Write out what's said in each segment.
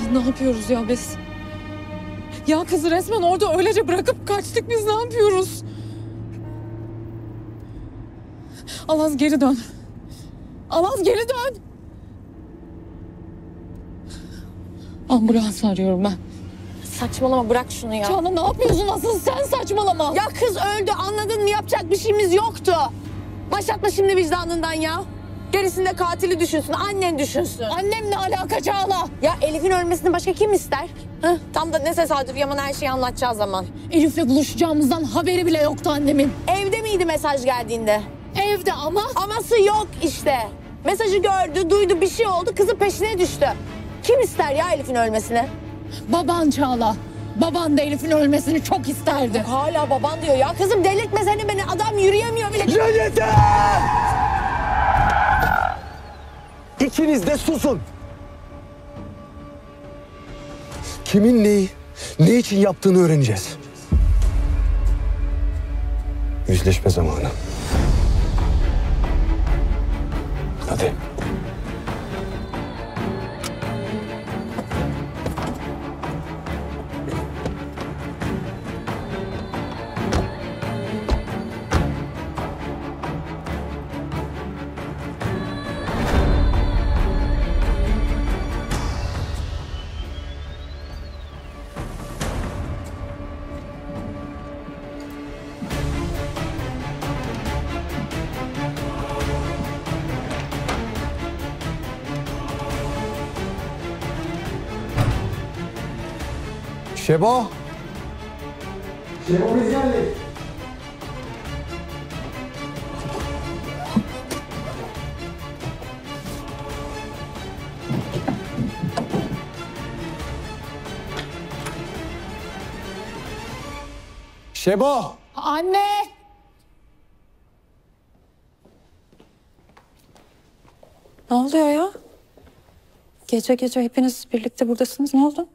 Ne yapıyoruz ya biz? Ya kızı resmen orada öylece bırakıp kaçtık, biz ne yapıyoruz? Alaz geri dön. Alaz geri dön. Ambulans arıyorum ben. Saçmalama, bırak şunu ya. Çağla ne yapıyorsun asıl sen, saçmalama. Ya kız öldü, anladın mı? Yapacak bir şeyimiz yoktu. Başlatma şimdi vicdanından ya. Gerisinde katili düşünsün, annen düşünsün. Annem ne alaka Çağla? Ya Elif'in ölmesini başka kim ister? Tam da ne tesadüf, Yaman her şeyi anlatacağı zaman. Elif'le buluşacağımızdan haberi bile yoktu annemin. Evde miydi mesaj geldiğinde? Evde ama... Aması yok işte. Mesajı gördü, duydu, bir şey oldu, kızın peşine düştü. Kim ister ya Elif'in ölmesini? Baban Çağla. Baban da Elif'in ölmesini çok isterdi. Hala baban diyor ya. Kızım delirtme seni beni. Adam yürüyemiyor bile. Ya yeter! İkiniz de susun. Kimin neyi, ne için yaptığını öğreneceğiz. Yüzleşme zamanı. Hadi. Şebo. Şebo biz geldik. Şebo. Anne! Ne oluyor ya? Gece gece hepiniz birlikte buradasınız. Ne oldu?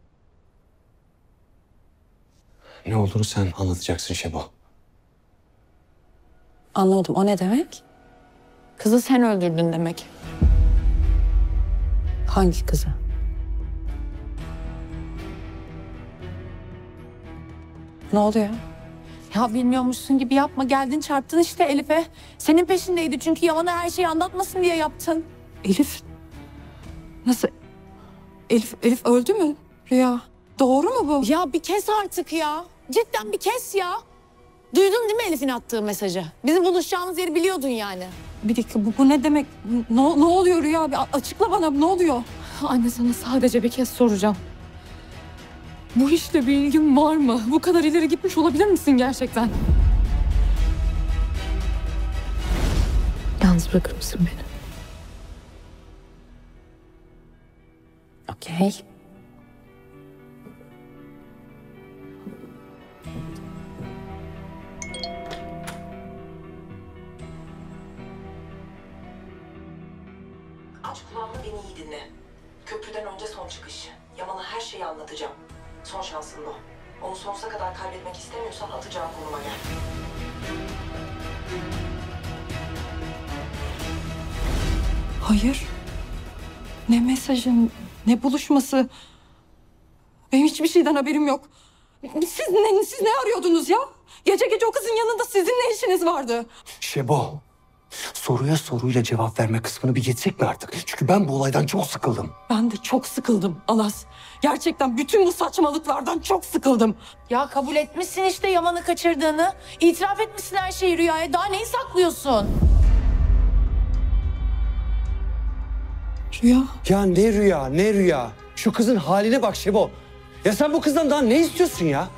Ne olduğunu sen anlatacaksın Şebo. Anlamadım. O ne demek? Kızı sen öldürdün demek. Hangi kızı? Ne oluyor? Ya bilmiyormuşsun gibi yapma. Geldin çarptın işte Elif'e. Senin peşindeydi çünkü Yaman'a her şeyi anlatmasın diye yaptın. Elif. Nasıl? Elif öldü mü? Rüya. Doğru mu bu? Ya bir kes artık ya. Cidden bir kes ya. Duydun değil mi Elif'in attığı mesajı? Bizim buluşacağımız yeri biliyordun yani. Bir dakika bu ne demek? Ne oluyor Rüya? Bir açıkla bana, ne oluyor? Anne sana sadece bir kez soracağım. Bu işle bir ilgin var mı? Bu kadar ileri gitmiş olabilir misin gerçekten? Yalnız bırakır mısın beni? Okey. Aç kulağını, beni iyi dinle. Köprüden önce son çıkış. Yaman'a her şeyi anlatacağım. Son şansın bu. Onu sonsuza kadar kaybetmek istemiyorsan atacağım konuma gel. Hayır. Ne mesajı, ne buluşması? Benim hiçbir şeyden haberim yok. Siz ne arıyordunuz ya? Gece gece o kızın yanında sizin ne işiniz vardı? Şebo. Soruya soruyla cevap verme kısmını bir geçsek mi artık? Çünkü ben bu olaydan çok sıkıldım. Ben de çok sıkıldım Alas. Gerçekten bütün bu saçmalıklardan çok sıkıldım. Ya kabul etmişsin işte Yaman'ı kaçırdığını. İtiraf etmişsin her şeyi Rüya'ya. Daha neyi saklıyorsun? Rüya. Ya ne rüya, ne rüya. Şu kızın haline bak Şebo. Ya sen bu kızdan daha ne istiyorsun ya?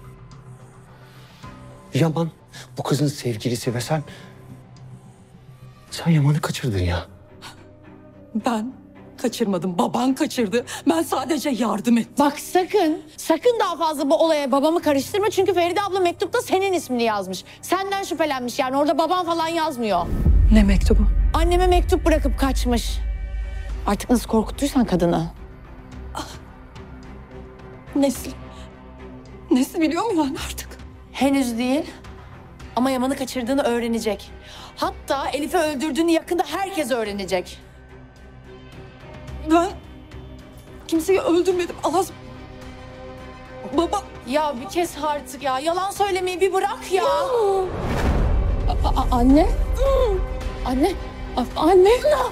Yaman bu kızın sevgilisi ve sen Yaman'ı kaçırdın ya. Ben kaçırmadım. Baban kaçırdı. Ben sadece yardım ettim. Bak sakın daha fazla bu olaya babamı karıştırma. Çünkü Feride abla mektupta senin ismini yazmış. Senden şüphelenmiş yani, orada baban falan yazmıyor. Ne mektubu? Anneme mektup bırakıp kaçmış. Artık nasıl korkuttuysan kadını. Nesli biliyor mu yani artık? Henüz değil ama Yaman'ı kaçırdığını öğrenecek. Hatta Elif'i öldürdüğünü yakında herkes öğrenecek. kimseyi öldürmedim. Alaz... Baba... Ya bir kes artık ya. Yalan söylemeyi bir bırak ya. Anne. Anne. Anne.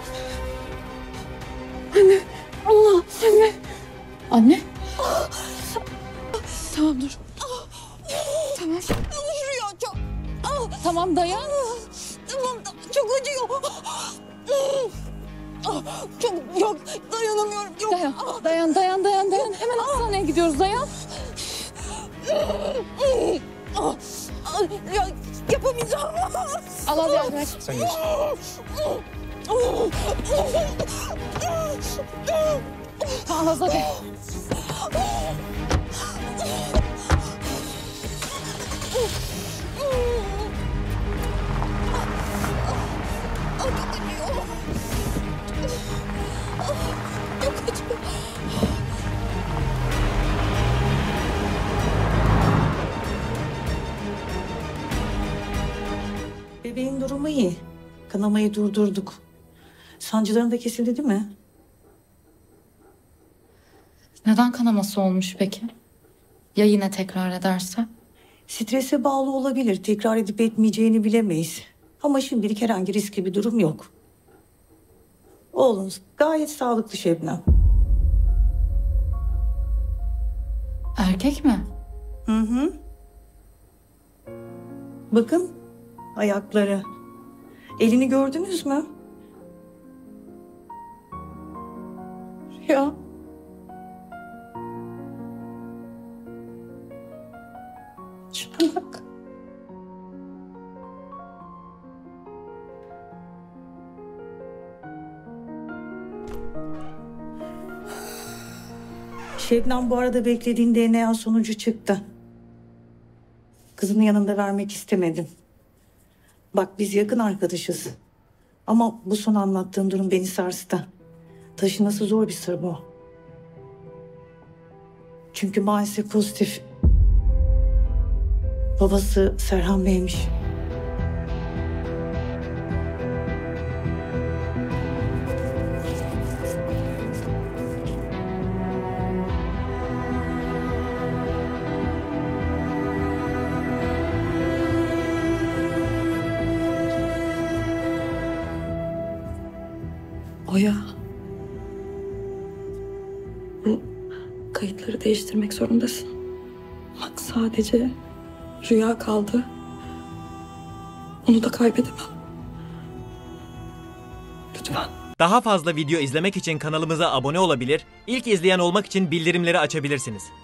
Anne. Allah. Anne. Anne. Tamam dur. Tamam. Rüya çok... Tamam dayan. Tamam, çok acıyor. Çok yok, dayanamıyorum. Yok. Dayan. Hemen hastaneye gidiyoruz, dayan. Ya, yapamayacağım. Allah yardım et. Sen geç. Tamam hadi. Bebeğin durumu iyi. Kanamayı durdurduk. Sancıların da kesildi değil mi? Neden kanaması olmuş peki? Ya yine tekrar ederse? Strese bağlı olabilir. Tekrar edip etmeyeceğini bilemeyiz. Ama şimdilik herhangi riskli bir durum yok. Oğlunuz gayet sağlıklı Şebnem. Erkek mi? Hı hı. Bakın ayakları. Elini gördünüz mü? Ya. Şuna bak. Şebnem bu arada beklediğin DNA sonucu çıktı. Kızının yanında vermek istemedim. Bak biz yakın arkadaşız. Ama bu son anlattığım durum beni sarstı. Taşıması zor bir sır bu. Çünkü maalesef pozitif. Babası Serhan Bey'miş. Oya. Bu kayıtları değiştirmek zorundasın. Bak sadece rüya kaldı. Onu da kaybedemem. Lütfen. Daha fazla video izlemek için kanalımıza abone olabilir, ilk izleyen olmak için bildirimleri açabilirsiniz.